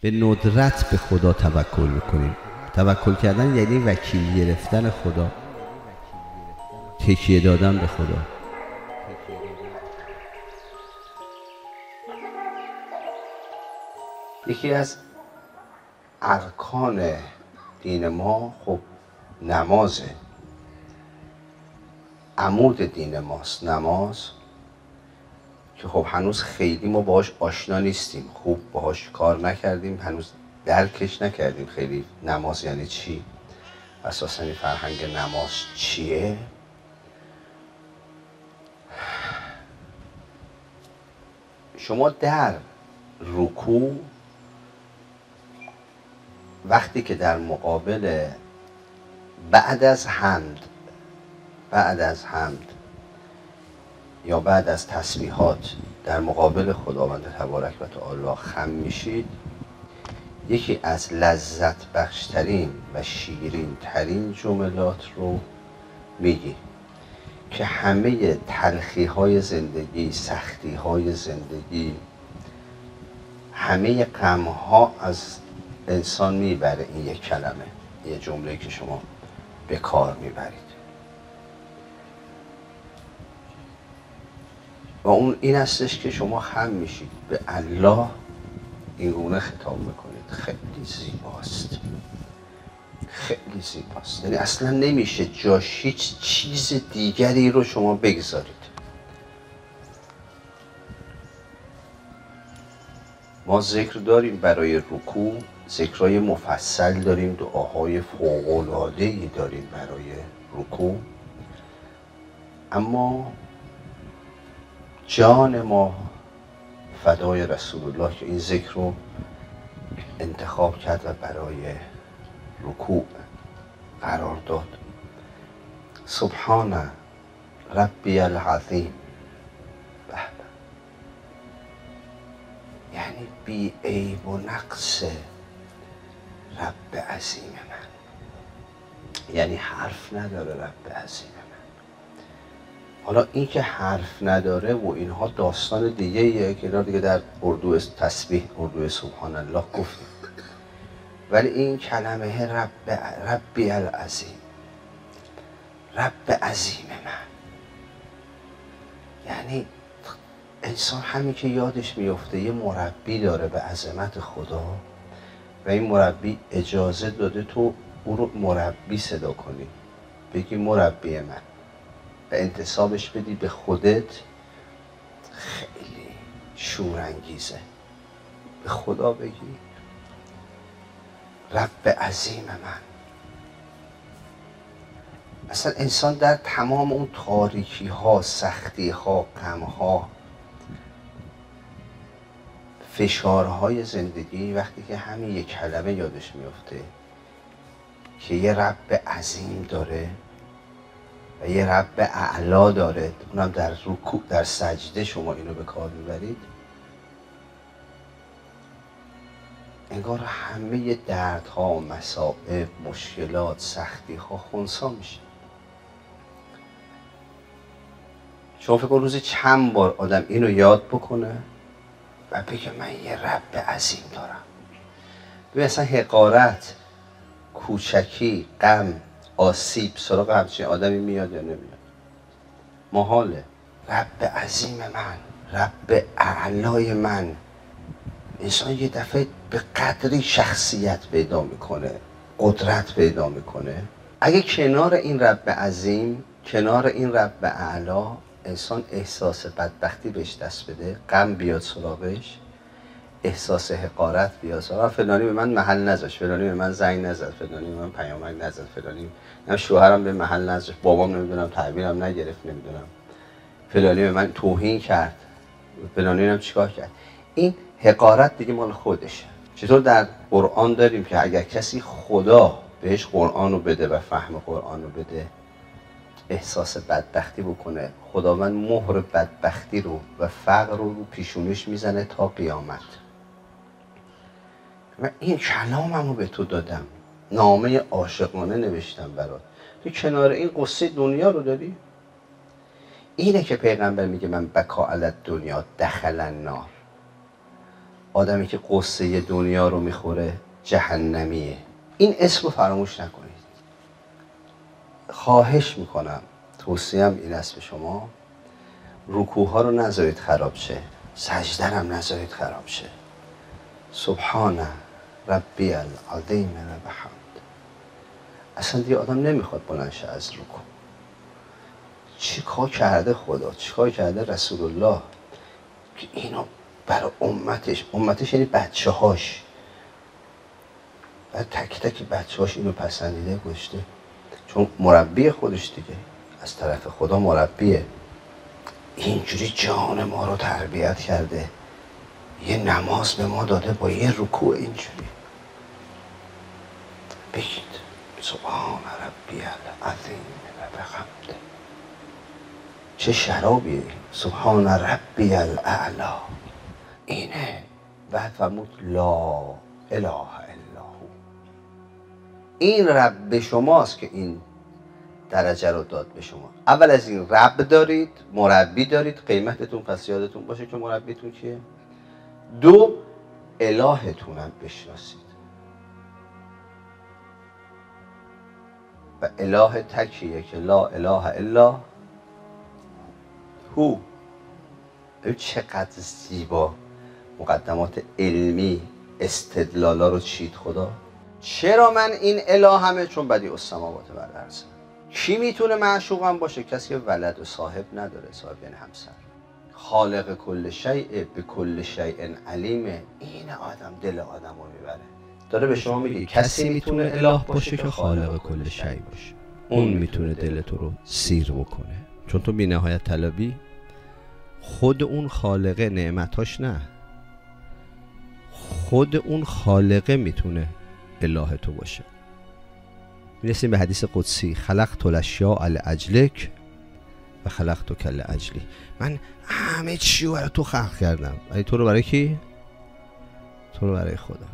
به ندرت به خدا توکل میکنیم. توکل کردن یعنی وکیل گرفتن خدا، تکیه دادن به خدا. یکی از ارکان دین ما خب نمازه، عمود دین ماست نماز، که خب هنوز خیلی ما باهاش آشنا نیستیم، خوب باهاش کار نکردیم، هنوز درکش نکردیم خیلی نماز یعنی چی، اساساً این فرهنگ نماز چیه. شما در رکوع وقتی که در مقابل بعد از حمد یا بعد از تسبیحات در مقابل خداوند تبارک و تعالی خم میشید، یکی از لذت بخشترین و شیرین ترین جملات رو میگی که همه تلخی های زندگی، سختی های زندگی، همه غم ها از انسان میبره. این یک کلمه، یه جمله که شما به کار میبرید و اون این هستش که شما خم میشید به الله این گونه خطاب میکنید. خیلی زیباست، خیلی زیباست، یعنی اصلا نمیشه جاش هیچ چیز دیگری رو شما بگذارید. ما ذکر داریم برای رکوع، ذکرهای مفصل داریم، دعاهای فوق‌العاده‌ای داریم برای رکوع، اما جان ما فدای رسول الله که این ذکر رو انتخاب کرد و برای رکوع قرار داد. سبحان ربی العظیم، یعنی بی عیب و نقص رب عظیم من، یعنی حرف نداره رب عظیم من. حالا این که حرف نداره و اینها داستان دیگه ایه که اینا دیگه در اردو تسبیح، اردو سبحان الله گفتیم، ولی این کلمه ربی العظیم، رب عظیم من، یعنی انسان همین که یادش میفته یه مربی داره به عظمت خدا و این مربی اجازه داده تو او رو مربی صدا کنی، بگی مربی من و انتسابش بدی به خودت، خیلی شورانگیزه. به خدا بگی رب عظیم من. اصلا انسان در تمام اون تاریکی ها، سختی ها، غم ها، فشارهای زندگی، وقتی که همین یک کلمه یادش میفته که یه رب عظیم داره و یه رب اعلا داره، اونم در رکوع، در سجده شما اینو به کار میبرید، انگار همه دردها، مصائب، مشکلات، سختی ها خنثی میشه. شما فکر کن روزی چند بار آدم اینو یاد بکنه و بگه من یه رب عظیم دارم. ببین اصلا حقارت، کوچکی، غم، آسیب سراغ همچین آدمی میاد یا نمیاد؟ محاله. رب عظیم من، رب اعلای من، انسان یه دفعه به قدری شخصیت پیدا میکنه، قدرت پیدا میکنه. اگه کنار این رب عظیم، کنار این رب اعلا، انسان احساس بدبختی بهش دست بده، غم بیاد سراغش، احساس حقارت بیاد سراغ، فلانی به من محل نذاشت، فلانی به من زنگ نزد، فلانی به من پیامک نزد، فلانی شوهرم به محل نذاشت، بابام نمیدونم تعبیرم نگرفت، نمیدونم فلانی به من توهین کرد، فلانی هم چیکار کرد. این حقارت دیگه مال خودشه. چطور در قرآن داریم که اگر کسی خدا بهش قرآن رو بده و فهم قرآن رو بده، احساس بدبختی بکنه، خداوند مهر بدبختی رو و فقر رو پیشونیش میزنه تا قیامت. و این کلامم رو به تو دادم، نامه عاشقانه نوشتم برات، تو کنار این قصه دنیا رو داری؟ اینه که پیغمبر میگه من بکا علی دنیا دخل النار، آدمی که قصه دنیا رو میخوره جهنمیه. این اسم رو فراموش نکنید. خواهش میکنم، توصیه‌ام این است به شما، رکوع‌ها رو نذارید خراب شه، سجده هم نذارید خراب شه. سبحان ربی العظیم و بحمد. اصلا دیگه آدم نمیخواد بلند شه از رکوع. چی کار کرده خدا، چی کار کرده رسول الله که اینو برای امتش یعنی بچه هاش، برای تک تک بچه هاش اینو پسندیده گذاشته، چون مربی خودش دیگه از طرف خدا مربیه، اینجوری جان ما رو تربیت کرده، یه نماز به ما داده با یه رکوع اینجوری. بگید سبحان ربی العظیم و بحمده. چه شرابیه، سبحان ربی الاعلا. اینه. بعد فرمود لا اله الا هو. این رب شماست که این درجه رو داد به شما. اول از این رب دارید، مربی دارید، قیمتتون پس یادتون باشه که مربیتون کیه. دو، الهتون هم بشناسید و اله تکیه که لا اله الا هو. ببین چقدر زیبا مقدمات علمی استدلالا رو چید خدا. چرا من این الهمه؟ چون بدیع السماوات و الارض. کی میتونه معشوقم باشه؟ کسی که ولد و صاحب نداره، صاحب یعنی همسر. خالق کل شیء به کل شیء علیمه. این آدم دل آدم رو میبره. داره به شما میگه کسی میتونه اله باشه که خالق کل شیء باشه. اون میتونه دل تو رو سیر بکنه، چون تو بی نهایت طلبی. خود اون خالقه، نعمتاش نه، خود اون خالقه میتونه اله تو باشه. میرسیم به حدیث قدسی، خلقت الاشیاء لاجلک و خلقتک لاجلی. من همه چی رو برای تو خلق کردم. ولی تو رو برای کی؟ تو رو برای خدا.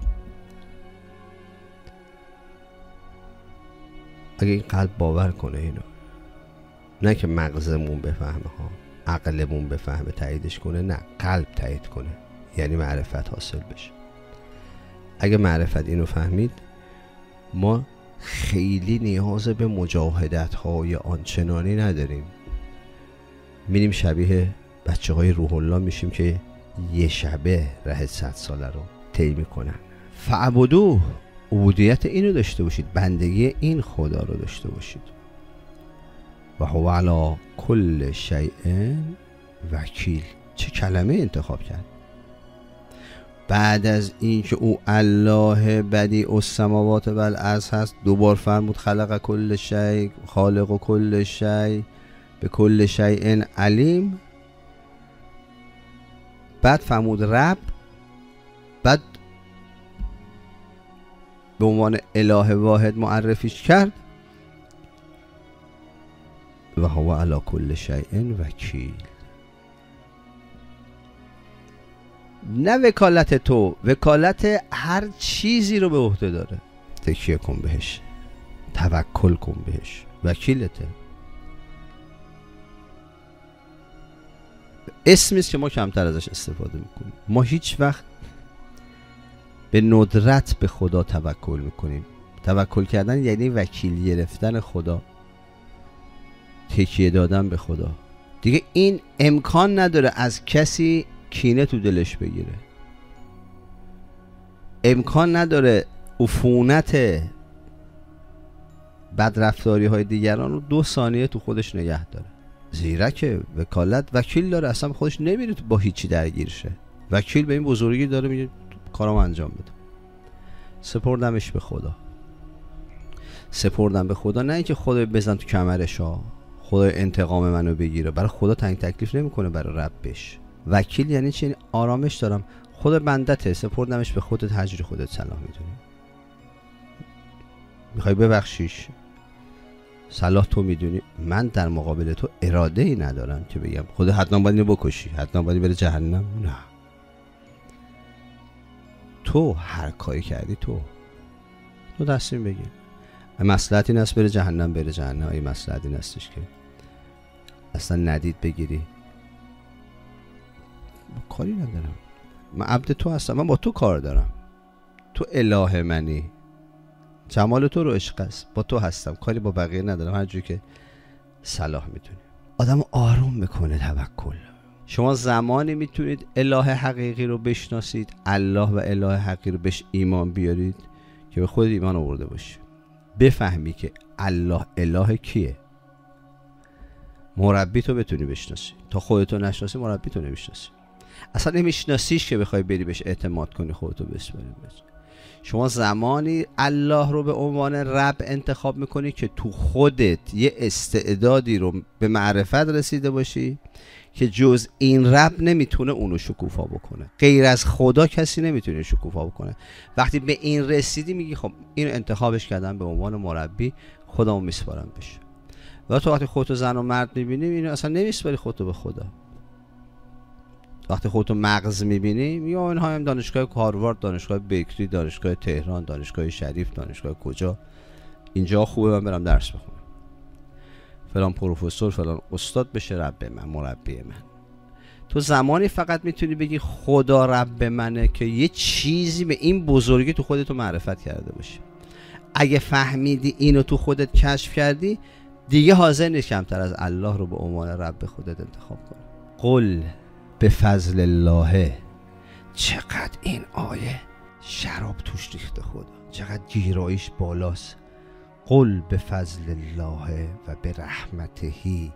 اگه این قلب باور کنه اینو، نه که مغزمون بفهمه ها، عقلمون بفهمه تاییدش کنه، نه، قلب تایید کنه، یعنی معرفت حاصل بشه. اگه معرفت اینو فهمید، ما خیلی نیاز به مجاهدت های آنچنانی نداریم. میریم شبیه بچه های روح الله میشیم که یه شبه ره 100 ساله رو طی میکنن. فعبدوه، عبودیت اینو داشته باشید، بندگی این خدا رو داشته باشید. و هو علی کل شیء وکیل. چه کلمه انتخاب کرد. بعد از این که او الله بدیع السماوات و الارض هست، دوبار فرمود خلق کل شیء، خالق کل شیء، به کل شیء علیم. بعد فرمود رب، بعد به عنوان اله واحد معرفیش کرد و هو علی کل شیء وکیل. نه وکالت تو، وکالت هر چیزی رو به عهده داره. تکیه کن بهش، توکل کن بهش، وکیلته. اسمی است که ما کمتر ازش استفاده میکنیم. ما هیچ وقت به ندرت به خدا توکل میکنیم. توکل کردن یعنی وکیل گرفتن خدا، تکیه دادن به خدا. دیگه این امکان نداره از کسی کینه تو دلش بگیره، امکان نداره عفونت بدرفتاری های دیگران رو 2 ثانیه تو خودش نگه داره. زیرا که وکالت وکیل داره، اصلا خودش نمیره با هیچی درگیر شه. وکیل به این بزرگی داره، میگه کارامو انجام بده. سپردمش به خدا. سپردم به خدا، نه اینکه خدا بزن تو کمرش ها، خدا انتقام منو بگیره. برای خدا تنگ تکلیف نمیکنه، برای ربش. وکیل یعنی چی؟ آرامش دارم، خدا بندته، سپردمش به خودت، هجر خودت صلاح میدونی. میخوای ببخشیش، صلاح تو میدونی. من در مقابل تو اراده ای ندارم که بگم خدا حتما باید اینو بکشی، حتما باید بره جهنم. نه، تو هر کاری کردی تو تصمیم بگیر. مصلحت این است بره جهنم، بره جهنم. این مصلحت این استش که اصلا ندید بگیری، کاری ندارم. من عبد تو هستم، من با تو کار دارم، تو اله منی، جمال تو رو عشق است، با تو هستم، کاری با بقیه ندارم، هر جوری که صلاح میتونی. آدم آروم میکنه توکل. شما زمانی میتونید اله حقیقی رو بشناسید، الله و اله حقیقی رو بهش ایمان بیارید که به خود ایمان آورده باشی، بفهمی که الله اله کیه، مربی تو بتونی بشناسی. تا خودتو نشناسی مربی تو نمیشناسی، اصلا نمیشناسیش که بخوای بری بهش اعتماد کنی، خودتو بسپاری. شما زمانی الله رو به عنوان رب انتخاب میکنی که تو خودت یه استعدادی رو به معرفت رسیده باشی که جز این رب نمیتونه اونو شکوفا بکنه، غیر از خدا کسی نمیتونه شکوفا بکنه. وقتی به این رسیدی میگی خب اینو انتخابش کردم به عنوان مربی، خودمو میسپارم بشه. و تو وقتی خودتو زن و مرد میبینی، اینو اصلا نمیسپاری خودتو به خدا. وقتی خودتو مغز میبینی میگی اینها هم دانشگاه هاروارد، دانشگاه بکری، دانشگاه تهران، دانشگاه شریف، دانشگاه کجا، اینجا خوبه من برم درس بخونم، فلان پروفسور فلان استاد بشه رب من، مربی من. تو زمانی فقط میتونی بگی خدا رب منه که یه چیزی به این بزرگی تو خودتو معرفت کرده باشی. اگه فهمیدی اینو تو خودت کشف کردی، دیگه حاضر نیست کمتر از الله رو به عنوان رب خودت انتخاب کنی. قل به فضل الله. چقدر این آیه شراب توش ریخته خدا، چقدر گیراییش بالاست. قل به فضل الله و به رحمتهی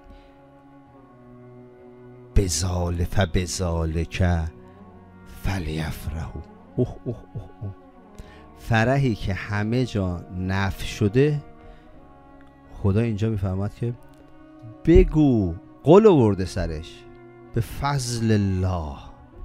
فبذالک فلیفرحوا. فرحی که همه جا نفی شده، خدا اینجا میفهمد که بگو، قل آورده سرش، به فضل الله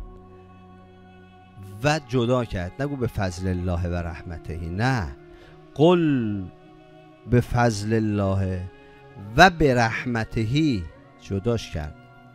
و جدا کرد، نگو به فضل الله و رحمتهی، نه، قل به فضل الله و به رحمتهی جداش کرد.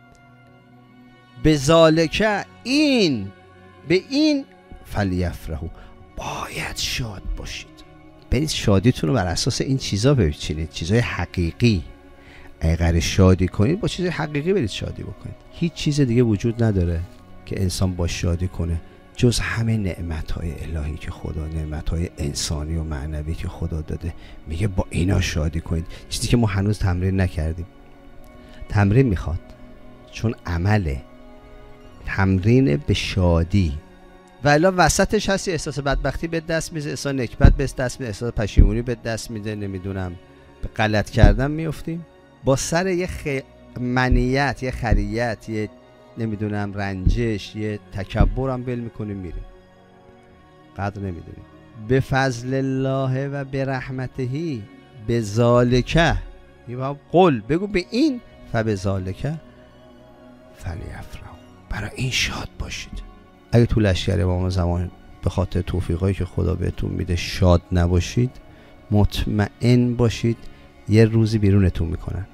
به ذالک، این به این فلیفرحوا، باید شاد باشید. برید شادیتون رو بر اساس این چیزا بچینید، چیزای حقیقی. اگر شادی کنید با چیزای حقیقی برید شادی بکنید. هیچ چیز دیگه وجود نداره که انسان با شادی کنه جز همه نعمت‌های الهی که خدا، نعمت‌های انسانی و معنوی که خدا داده. میگه با اینا شادی کنید، چیزی که ما هنوز تمرین نکردیم. تمرین میخواد، چون عمله، تمرین به شادی. و الا وسطش هستی احساس بدبختی به دست میده، احساس نکبت به دست میده، احساس پشیمونی به دست میده، نمیدونم به غلط کردن میافتیم. با سر یه منیت، یه خریت، یه نمیدونم رنجش، یه تکبر هم بل میکنیم میریم، قدر نمیدونیم. به فضل الله و به رحمتهی به ذالک، قل بگو به این، فبذالک فلیفرحوا، برای این شاد باشید. اگه تو لشکر امام زمان به خاطر توفیقایی که خدا بهتون میده شاد نباشید، مطمئن باشید یه روزی بیرونتون میکنن،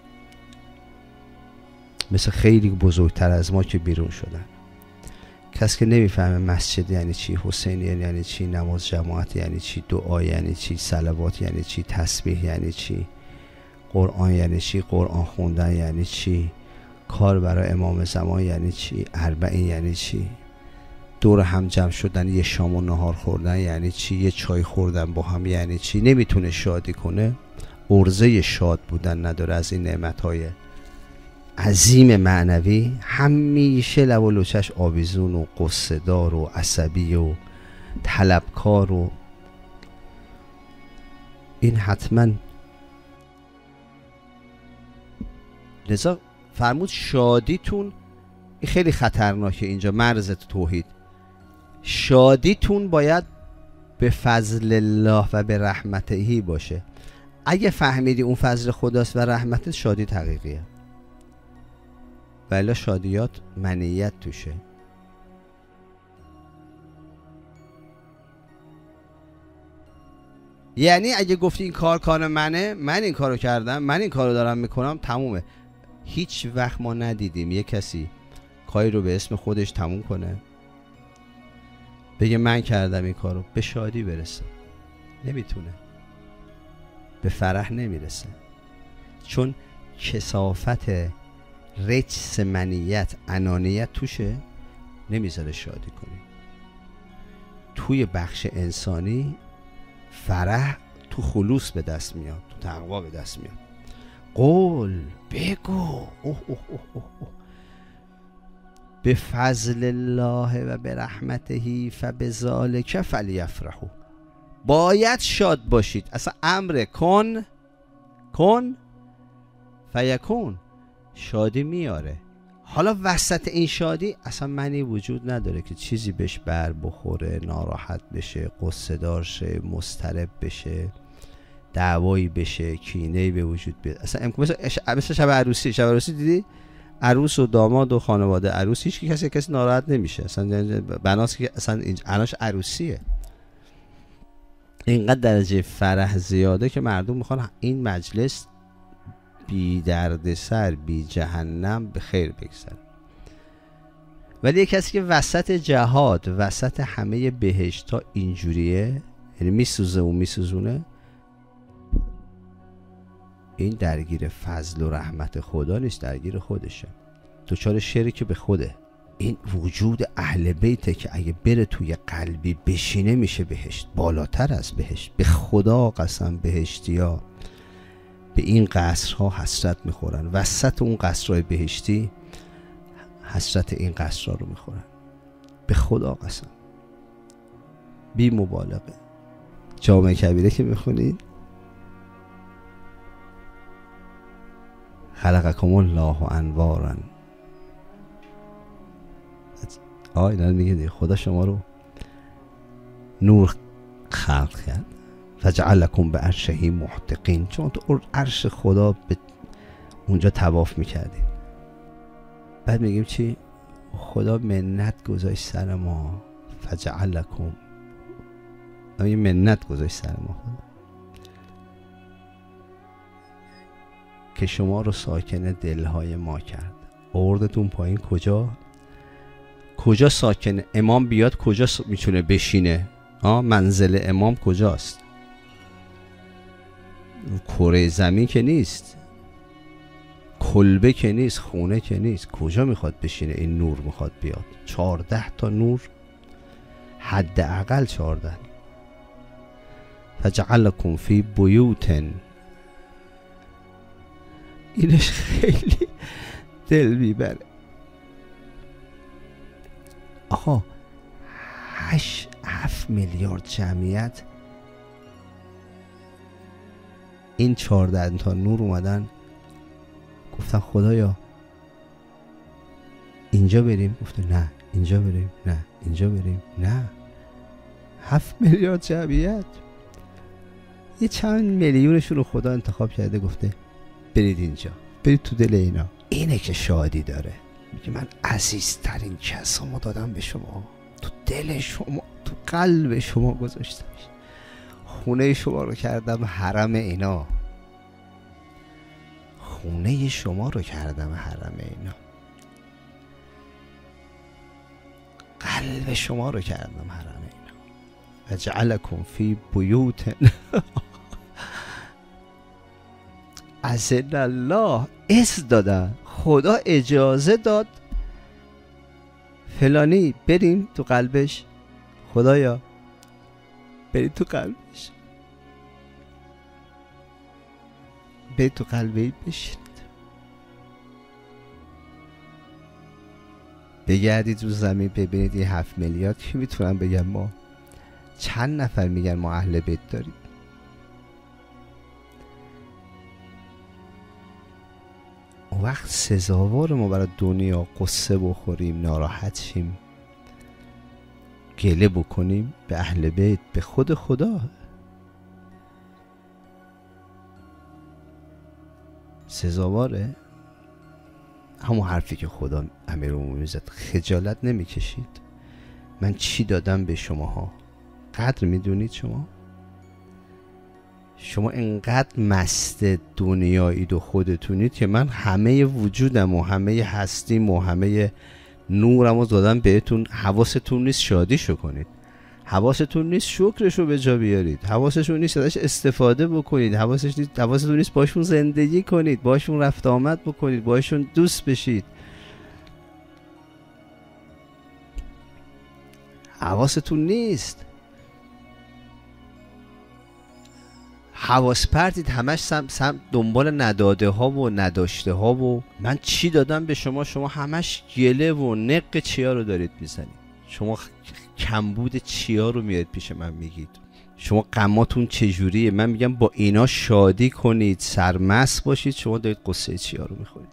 مثل خیلی بزرگتر از ما که بیرون شدن. کسی که نمیفهمه مسجد یعنی چی، حسینی یعنی چی، نماز جماعت یعنی چی، دعا یعنی چی، صلوات یعنی چی، تسبیح یعنی چی، قرآن یعنی چی، قرآن خوندن یعنی چی، کار برای امام زمان یعنی چی، اربعین یعنی چی، دور هم جمع شدن یه شام و نهار خوردن یعنی چی، یه چای خوردن با هم یعنی چی، نمیتونه شادی کنه، عرضه شاد بودن نداره از این نعمت‌های عظیم معنوی، همیشه لب و لوچش آویزون و قصه دار و عصبی و طلبکار و این حتما. لذا فرمود شادیتون، این خیلی خطرناکه اینجا، مرز توحید، شادیتون باید به فضل الله و به رحمتهی باشه. اگه فهمیدی اون فضل خداست و رحمت، شادی حقیقیه. ولی شادیات منیت توشه. یعنی اگه گفتی این کار منه، من این کارو کردم، من این کارو دارم میکنم، تمومه. هیچ وقت ما ندیدیم یه کسی کاری رو به اسم خودش تموم کنه، بگه من کردم این کارو، به شادی برسه. نمیتونه، به فرح نمیرسه، چون کثافت رجس منیت، انانیت توشه. نمیذاره شادی کنی. توی بخش انسانی فرح تو خلوص به دست میاد، تو تقوا به دست میاد. قول بگو به فضل الله و به رحمته فبذالک فلیفرحوا. باید شاد باشید. اصلا امر کن فیکون، شادی میاره. حالا وسط این شادی اصلا معنی وجود نداره که چیزی بهش بر بخوره، ناراحت بشه، قصه دار شه، مضطرب بشه، دعوایی بشه، کینه‌ای به وجود بیاد. اصلا مثل شب عروسی دیدی؟ عروس و داماد و خانواده عروس هیچ کسی ناراحت نمیشه. اصلا بناست که اصلا عناش عروسیه. اینقدر درجه فرح زیاده که مردم میخوان این مجلس بی درد سر، بی جهنم به خیر بگذره. ولی یک کسی که وسط جهاد، وسط همه بهشت ها اینجوریه، یعنی میسوزه و میسوزونه، این درگیر فضل و رحمت خدا نیست، درگیر خودشه، دچار شرک به خوده. این وجود اهل بیته که اگه بره توی قلبی بشینه میشه بهشت، بالاتر از بهشت. به خدا قسم بهشتیا به این قصرها حسرت میخورن، وسط اون قصرهای بهشتی حسرت این قصرها رو میخورن، به خدا قسم، بی مبالغه. جامعه کبیره که میخونید خلقکم الله انوارا، اینا میگه خدا شما رو نور خلق کرد، فجعلکم به عرشه محتقین، چون تو عرش خدا به اونجا طواف میکردین. بعد میگیم چی؟ خدا منت گذاشت سر ما، فجعلکم، یه منت گذاشت سر ما خدا که شما رو ساکن دلهای ما کرد. آوردتون پایین کجا ساکن؟ امام بیاد کجا میتونه بشینه؟ منزل امام کجاست؟ کره زمین که نیست، کلبه که نیست، خونه که نیست. کجا میخواد بشینه؟ این نور میخواد بیاد. 14 تا نور، حداقل 14. فجعلکم فی بیوتن، اینش خیلی دل میبره. آقا 7 میلیارد جمعیت، این 14 تا نور اومدن گفتن خدایا اینجا بریم، گفته نه اینجا بریم، نه اینجا بریم، نه. 7 میلیارد جمعیت، یه چند میلیونشون رو خدا انتخاب کرده، گفته برید اینجا، برید تو دل اینا. اینه که شادی داره. میگه من عزیزترین کسامو دادم به شما، تو دل شما، تو قلب شما گذاشتم، خونه شما رو کردم حرم اینا، خونه شما رو کردم حرم اینا، قلب شما رو کردم حرم اینا. و جعلکم فی بیوت اذن الله، اذن دادن، خدا اجازه داد فلانی بریم تو قلبش، خدایا برید تو قلبش، برید تو قلبی بشید، بگردید رو زمین ببینید این 7 میلیارد کی میتونن بگن ما، چند نفر میگن ما اهل بیت داریم. اون وقت سزاوار ما برای دنیا قصه بخوریم، ناراحت شیم، گله بکنیم به اهل بیت، به خود خدا. سزاواره؟ همون حرفی که خدا امیرالمومنین زد، خجالت نمیکشید؟ من چی دادم به شماها؟ قدر میدونید شما؟ شما انقدر مست دنیایید و خودتونید که من همه وجودم و همه هستیم و همه نورم رو دادم بهتون. حواستون نیست شادیشو کنید، حواستون نیست شکرشو به جا بیارید، حواستون نیست ازش استفاده بکنید، حواستون نیست باشون زندگی کنید، باشون رفت آمد بکنید، باشون دوست بشید. حواستون نیست. حواس پرتید، همش دنبال نداده ها و نداشته ها و من چی دادم به شما، شما همش گله و نق چیا رو دارید میزنید، شما کمبود چیا رو میاد پیش من میگید، شما غماتون چجوریه، من میگم با اینا شادی کنید، سرمست باشید، شما دارید قصه چیا رو میخورید.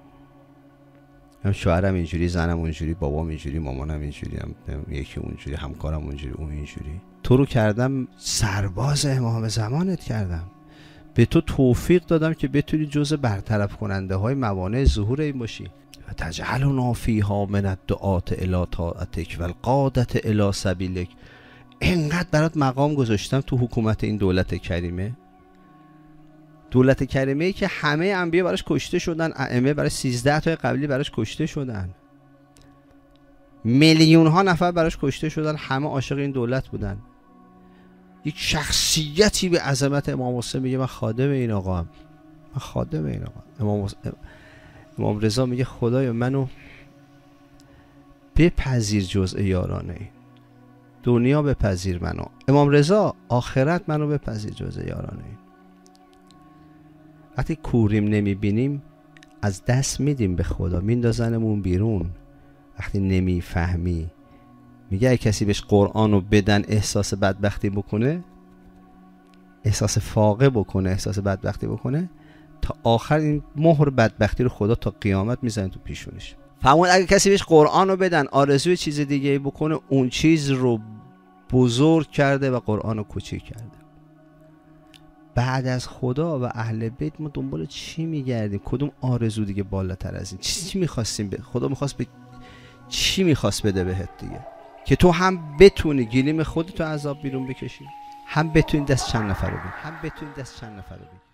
هم شوهرم اینجوری، زنم اونجوری، بابام اینجوری، مامانم اینجوری، هم یکی اونجوری، همکارم اونجوری، اون اینجوری. تو رو کردم سرباز امام زمانت کردم، به تو توفیق دادم که بتونی جزء برطرف کننده های موانع ظهور این باشی. و تجعلنا فیها من الدعاة الی طاعتک و القادة الی سبیلک. اینقدر برات مقام گذاشتم تو حکومت این دولت کریمه، دولت کریمه ای که همه انبیا براش کشته شدن، ائمه برای 13 تا قبلی براش کشته شدن، میلیون ها نفر براش کشته شدن، همه عاشق این دولت بودن. یک شخصیتی به عظمت امام حسین میگه من خادم این آقام، من خادم این آقام. امام رضا میگه خدایا منو بپذیر جزء یارانه این دنیا، بپذیر منو. امام رضا آخرت منو بپذیر جزء یارانه این. وقتی کوریم نمیبینیم از دست میدیم به خدا، میندازنمون بیرون. وقتی نمیفهمی، میگه اگه کسی بهش قرآن رو بدن احساس بدبختی بکنه، احساس فاقه بکنه، احساس بدبختی بکنه، تا آخر این مهر بدبختی رو خدا تا قیامت میزنه تو پیشونش. فرمود اگه کسی بهش قرآن رو بدن آرزوی چیز دیگه بکنه، اون چیز رو بزرگ کرده و قرآن رو کوچیک کرده. بعد از خدا و اهل بیت ما دنبال چی میگردیم؟ کدوم آرزو دیگه بالاتر از این؟ چی میخواستیم؟ خدا میخواست به چی میخواست بده بهت دیگه؟ که تو هم بتونی گلیم خودتو عذاب بیرون بکشی، هم بتونی دست چند نفر رو بگیری، هم بتونی دست چند نفر رو بگیری.